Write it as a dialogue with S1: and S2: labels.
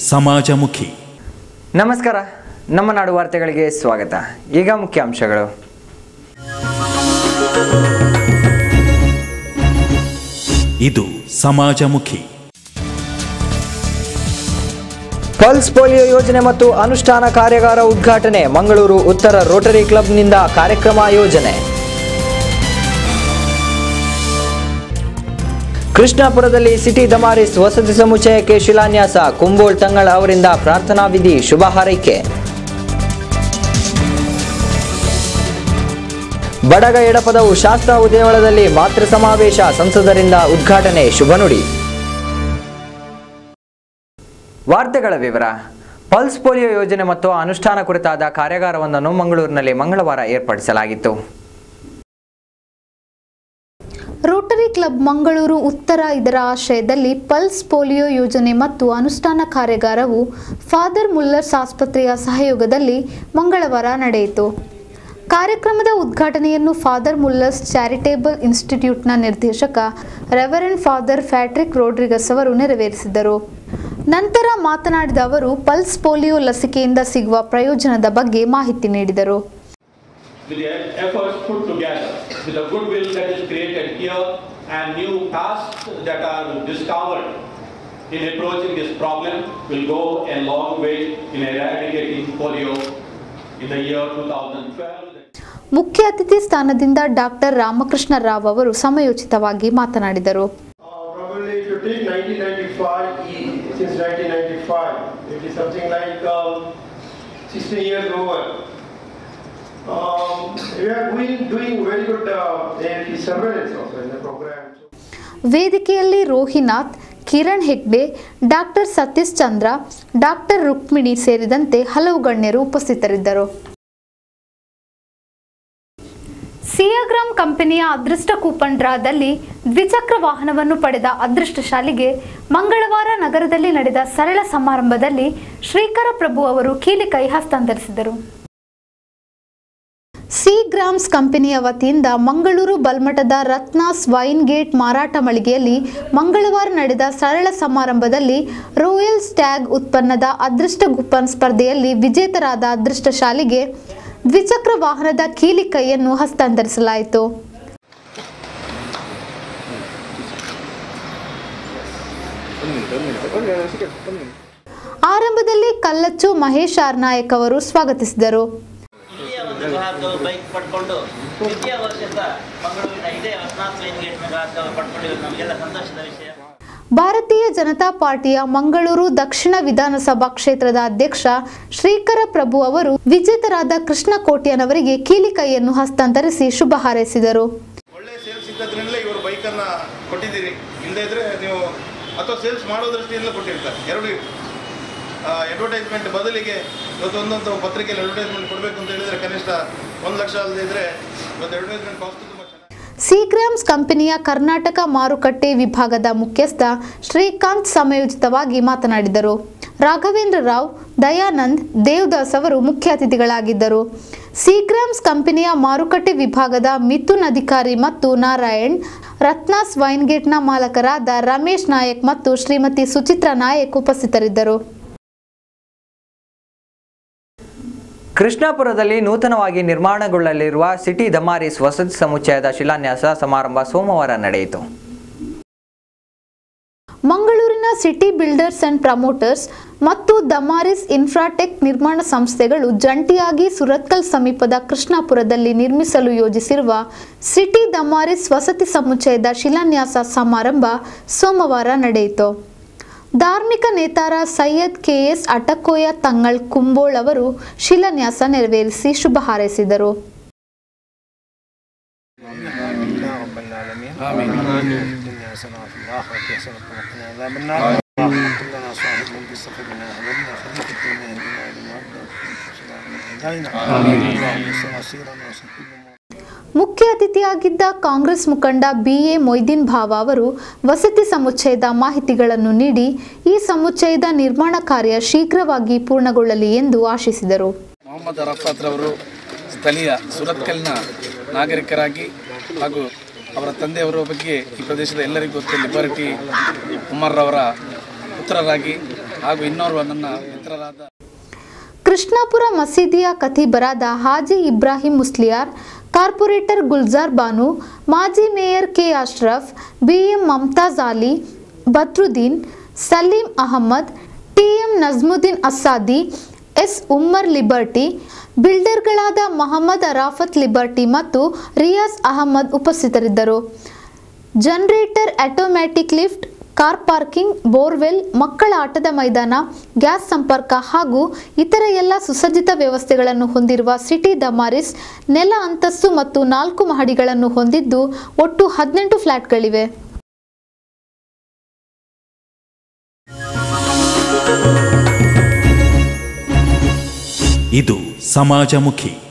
S1: ಸಮಾಜಮುಖಿ.
S2: ನಮಸ್ಕಾರ, ನಮ್ಮ ನಾಡು ವಾರ್ತೆಗಳಿಗೆ ಸ್ವಾಗತ. ಈಗ ಮುಖ್ಯಾಂಶಗಳು.
S1: ಇದು ಸಮಾಜಮುಖಿ.
S2: ಪಲ್ಸ್ ಪೋಲಿಯೋ ಯೋಜನೆ ಮತ್ತು ಅನುಷ್ಠಾನ ಕಾರ್ಯಾಗಾರ ಉದ್ಘಾಟನೆ. ಮಂಗಳೂರು ಉತ್ತರ ರೋಟರಿ ಕ್ಲಬ್ನಿಂದ ಕಾರ್ಯಕ್ರಮ ಆಯೋಜನೆ. ಕೃಷ್ಣಾಪುರದಲ್ಲಿ ಸಿಟಿ ದಮಾರಿಸ್ ವಸತಿ ಸಮುಚ್ಚಯಕ್ಕೆ ಶಿಲಾನ್ಯಾಸ. ಕುಂಬೋಳ್ ತಂಗಳ ಅವರಿಂದ ಪ್ರಾರ್ಥನಾ ವಿಧಿ, ಶುಭ ಹಾರೈಕೆ. ಬಡಗ ಎಡಪದವು ಶಾಸ್ತ್ರ ಉದೇವಳದಲ್ಲಿ ಮಾತೃ ಸಮಾವೇಶ. ಸಂಸದರಿಂದ ಉದ್ಘಾಟನೆ, ಶುಭ ನುಡಿ. ವಾರ್ತೆಗಳ ವಿವರ. ಪಲ್ಸ್ ಪೋಲಿಯೋ ಯೋಜನೆ ಮತ್ತು ಅನುಷ್ಠಾನ ಕುರಿತಾದ ಕಾರ್ಯಾಗಾರವೊಂದನ್ನು ಮಂಗಳೂರಿನಲ್ಲಿ ಮಂಗಳವಾರ ಏರ್ಪಡಿಸಲಾಗಿತ್ತು.
S3: ರೋಟರಿ ಕ್ಲಬ್ ಮಂಗಳೂರು ಉತ್ತರ ಇದರ ಆಶ್ರಯದಲ್ಲಿ ಪಲ್ಸ್ ಪೋಲಿಯೋ ಯೋಜನೆ ಮತ್ತು ಅನುಷ್ಠಾನ ಕಾರ್ಯಾಗಾರವು ಫಾದರ್ ಮುಲ್ಲರ್ಸ್ ಆಸ್ಪತ್ರೆಯ ಸಹಯೋಗದಲ್ಲಿ ಮಂಗಳವಾರ ನಡೆಯಿತು. ಕಾರ್ಯಕ್ರಮದ ಉದ್ಘಾಟನೆಯನ್ನು ಫಾದರ್ ಮುಲ್ಲರ್ಸ್ ಚಾರಿಟೇಬಲ್ ಇನ್ಸ್ಟಿಟ್ಯೂಟ್ನ ನಿರ್ದೇಶಕ ರೆವರೆಂಡ್ ಫಾದರ್ ಫ್ಯಾಟ್ರಿಕ್ ರೋಡ್ರಿಗಸ್ ಅವರು ನೆರವೇರಿಸಿದರು. ನಂತರ ಮಾತನಾಡಿದ ಅವರು ಪಲ್ಸ್ ಪೋಲಿಯೋ ಲಸಿಕೆಯಿಂದ ಸಿಗುವ ಪ್ರಯೋಜನದ ಬಗ್ಗೆ ಮಾಹಿತಿ ನೀಡಿದರು.
S4: With the efforts put together, with the goodwill that is created here and new tasks that are discovered in approaching this problem will go a long way in eradicating polio in the year 2012.
S3: ಮುಖ್ಯ ಅತಿಥಿ ಸ್ಥಾನದಿಂದ doctor Ramakrishna Rao ಅವರು ಸಮಯೋಚಿತವಾಗಿ ಮಾತನಾಡಿದರು.
S5: Probably if you take 1995, since 1995, it is something like 16 years over. We are doing very good surveillance also in the program.
S3: ವೇದಿಕೆಯಲ್ಲಿ Rohinath, Kiran Hegde, doctor Satish Chandra, doctor Rukmini ಸೇರಿದಂತೆ ಹಲವು ಗಣ್ಯರು ಉಪಸ್ಥಿತರಿದ್ದರು. ಸಿಯಾಗ್ರಾಮ್ ಕಂಪನಿಯ ಅದೃಷ್ಟ ಕೂಪನ್ ಡ್ರಾದಲ್ಲಿ ದ್ವಿಚಕ್ರ ವಾಹನವನ್ನು ಪಡೆದ ಅದೃಷ್ಟಶಾಲಿಗೆ ಮಂಗಳವಾರ ನಗರದಲ್ಲಿ ನಡೆದ ಸರಳ ಸಮಾರಂಭದಲ್ಲಿ ಶ್ರೀಕರ ಪ್ರಭು ಅವರು ಕೀಲಿಕೈ ಹಸ್ತಾಂತರಿಸಿದರು. ಸಿಗ್ರಾಮ್ಸ್ ಕಂಪನಿಯ ವತಿಯಿಂದ ಮಂಗಳೂರು ಬಲ್ಮಠದ ರತ್ನಾಸ್ ವೈನ್ ಗೇಟ್ ಮಾರಾಟ ಮಳಿಗೆಯಲ್ಲಿ ಮಂಗಳವಾರ ನಡೆದ ಸರಳ ಸಮಾರಂಭದಲ್ಲಿ ರಾಯಲ್ ಸ್ಟ್ಯಾಗ್ ಉತ್ಪನ್ನದ ಅದೃಷ್ಟ ಕೂಪನ್ ಸ್ಪರ್ಧೆಯಲ್ಲಿ ವಿಜೇತರಾದ ಅದೃಷ್ಟಶಾಲಿಗೆ ದ್ವಿಚಕ್ರ ವಾಹನದ ಕೀಲಿಕೈಯನ್ನು ಹಸ್ತಾಂತರಿಸಲಾಯಿತು. ಆರಂಭದಲ್ಲಿ ಕಲ್ಲಚ್ಚು ಮಹೇಶ್ ಆರ್ ನಾಯಕ್ ಅವರು ಸ್ವಾಗತಿಸಿದರು. ಭಾರತೀಯ ಜನತಾ ಪಾರ್ಟಿಯ ಮಂಗಳೂರು ದಕ್ಷಿಣ ವಿಧಾನಸಭಾ ಕ್ಷೇತ್ರದ ಅಧ್ಯಕ್ಷ ಶ್ರೀಕರ ಪ್ರಭು ಅವರು ವಿಜೇತರಾದ ಕೃಷ್ಣ ಕೋಟ್ಯನವರಿಗೆ ಕೀಲಿಕೈಯನ್ನು ಹಸ್ತಾಂತರಿಸಿ ಶುಭ ಹಾರೈಸಿದರು.
S6: ಒಳ್ಳೆ ಸೇಲ್ಸ್ ಇದ್ದದ್ರಿಂದಲೇ ಇವರು ಬೈಕ್ ಅನ್ನ ಕೊಟ್ಟಿದ್ದೀರಿ, ಇಲ್ಲದೇ ಇದ್ರೆ ನೀವು ಅಥವಾ ಸೇಲ್ಸ್ ಮಾಡೋ ದೃಷ್ಟಿಯಿಂದ ಕೊಟ್ಟಿರ್ತಾರೆ. ಎರಡು ಅಡ್ವರ್ಟೈಸ್ಮೆಂಟ್ ಬದಲಿಗೆ ಇವತ್ತು ಒಂದೊಂದು ಪತ್ರಿಕೆಯಲ್ಲಿ ಅಡ್ವರ್ಟೈಸ್ಮೆಂಟ್ ಕೊಡಬೇಕು ಅಂತ ಹೇಳಿದ್ರೆ ಕನಿಷ್ಠ 1 ಲಕ್ಷ ಅಲ್ಲದೆ ಇದ್ರೆ ಇವತ್ತು ಅಡ್ವರ್ಟೈಸ್ಮೆಂಟ್ ಕಾಸ್ಟ್ ತುಂಬ ಚೆನ್ನಾಗಿ. ಸಿಗ್ರಾಮ್ಸ್ ಕಂಪನಿಯ ಕರ್ನಾಟಕ ಮಾರುಕಟ್ಟೆ ವಿಭಾಗದ ಮುಖ್ಯಸ್ಥ ಶ್ರೀಕಾಂತ್ ಸಮಯೋಚಿತವಾಗಿ ಮಾತನಾಡಿದರು. ರಾಘವೇಂದ್ರ ರಾವ್, ದಯಾನಂದ್, ದೇವದಾಸ್ ಅವರು ಮುಖ್ಯ ಅತಿಥಿಗಳಾಗಿದ್ದರು. ಸಿಗ್ರಾಮ್ಸ್ ಕಂಪನಿಯ ಮಾರುಕಟ್ಟೆ ವಿಭಾಗದ ಮಿಥುನ್ ಅಧಿಕಾರಿ ಮತ್ತು ನಾರಾಯಣ್, ರತ್ನಾಸ್ ವೈನ್ಗೇಟ್ನ ಮಾಲಕರಾದ ರಮೇಶ್ ನಾಯಕ್ ಮತ್ತು ಶ್ರೀಮತಿ ಸುಚಿತ್ರಾ ನಾಯಕ್ ಉಪಸ್ಥಿತರಿದ್ದರು.
S2: ಕೃಷ್ಣಾಪುರದಲ್ಲಿ ನೂತನವಾಗಿ ನಿರ್ಮಾಣಗೊಳ್ಳಲಿರುವ ಸಿಟಿ ದಮಾರಿಸ್ ವಸತಿ ಸಮುಚ್ಚಯದ ಶಿಲಾನ್ಯಾಸ ಸಮಾರಂಭ ಸೋಮವಾರ ನಡೆಯಿತು.
S3: ಮಂಗಳೂರಿನ ಸಿಟಿ ಬಿಲ್ಡರ್ಸ್ ಅಂಡ್ ಪ್ರಮೋಟರ್ಸ್ ಮತ್ತು ದಮಾರಿಸ್ ಇನ್ಫ್ರಾಟೆಕ್ ನಿರ್ಮಾಣ ಸಂಸ್ಥೆಗಳು ಜಂಟಿಯಾಗಿ ಸುರತ್ಕಲ್ ಸಮೀಪದ ಕೃಷ್ಣಾಪುರದಲ್ಲಿ ನಿರ್ಮಿಸಲು ಯೋಜಿಸಿರುವ ಸಿಟಿ ದಮಾರಿಸ್ ವಸತಿ ಸಮುಚ್ಚಯದ ಶಿಲಾನ್ಯಾಸ ಸಮಾರಂಭ ಸೋಮವಾರ ನಡೆಯಿತು. ಧಾರ್ಮಿಕ ನೇತಾರ ಸೈಯದ್ ಕೆಎಸ್ ಅಟಕೋಯ ತಂಗಳ್ ಕುಂಬೋಳ್ ಅವರು ಶಿಲಾನ್ಯಾಸ ನೆರವೇರಿಸಿ ಶುಭ ಹಾರೈಸಿದರು. ಮುಖ್ಯ ಅತಿಥಿಯಾಗಿದ್ದ ಕಾಂಗ್ರೆಸ್ ಮುಖಂಡ BA ಮೊಯ್ದೀನ್ ಭಾವ ಅವರು ವಸತಿ ಸಮುಚ್ಚಯದ ಮಾಹಿತಿಗಳನ್ನು ನೀಡಿ ಈ ಸಮುಚ್ಚಯದ ನಿರ್ಮಾಣ ಕಾರ್ಯ ಶೀಘ್ರವಾಗಿ ಪೂರ್ಣಗೊಳ್ಳಲಿ ಎಂದು ಆಶಿಸಿದರು.
S7: ಮೊಹಮ್ಮದ್ ಅರಫಾತ್ ರವರು ಸ್ಥಳೀಯ ಸುರತ್ಕಲ್ನ ನಾಗರಿಕರಾಗಿ ಹಾಗೂ ಅವರ ತಂದೆಯವರ ಬಗ್ಗೆ ಈ ಪ್ರದೇಶದ ಎಲ್ಲರಿಗೂ ಗೊತ್ತು. ಲಿಬರ್ಟಿ ಉಮರ್ ರವರ ಪುತ್ರರಾಗಿ ಹಾಗೂ ಇನ್ನೋರ್ವ ನನ್ನ ಮಿತ್ರರಾದ
S3: ಕೃಷ್ಣಾಪುರ ಮಸೀದಿಯ ಖತೀಬರಾದ ಹಾಜಿ ಇಬ್ರಾಹಿಂ ಮುಸ್ಲಿಯಾರ್, ಕಾರ್ಪೊರೇಟರ್ ಗುಲ್ಜಾರ್ ಬಾನು, ಮಾಜಿ mayor K Ashraf, BM Mumtaz Ali, Badruddin, Salim Ahmed, TM Najmuddin Assadi, S Ummar Liberty, ಬಿಲ್ಡರ್ಗಳಾದ ಮೊಹಮ್ಮದ್ ಅರಾಫತ್ ಲಿಬರ್ಟಿ ಮತ್ತು ರಿಯಾಜ್ ಅಹಮದ್ ಉಪಸ್ಥಿತರಿದ್ದರು. Generator, automatic lift, car parking, borewell, ಮಕ್ಕಳ ಆಟದ ಮೈದಾನ, ಗ್ಯಾಸ್ ಸಂಪರ್ಕ ಹಾಗೂ ಇತರ ಎಲ್ಲ ಸುಸಜ್ಜಿತ ವ್ಯವಸ್ಥೆಗಳನ್ನು ಹೊಂದಿರುವ ಸಿಟಿ ದಮಾರಿಸ್ ನೆಲ ಅಂತಸ್ತು ಮತ್ತು 4 ಮಹಡಿಗಳನ್ನು ಹೊಂದಿದ್ದು ಒಟ್ಟು 18 ಫ್ಲಾಟ್ಗಳಿವೆ.
S1: ಇದು ಸಮಾಜಮುಖಿ.